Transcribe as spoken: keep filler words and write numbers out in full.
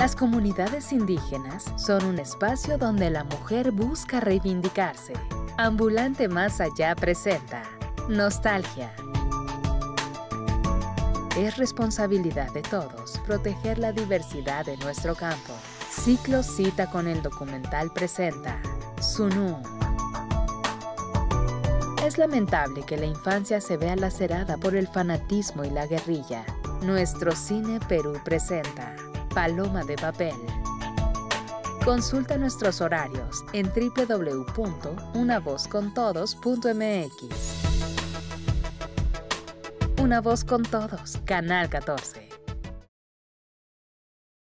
Las comunidades indígenas son un espacio donde la mujer busca reivindicarse. Ambulante Más Allá presenta Nostalgia. Es responsabilidad de todos proteger la diversidad de nuestro campo. Ciclo Cita con el documental presenta Sunú. Es lamentable que la infancia se vea lacerada por el fanatismo y la guerrilla. Nuestro Cine Perú presenta Paloma de Papel. Consulta nuestros horarios en doble u doble u doble u punto una voz con todos punto m x. Una Voz con Todos, Canal catorce.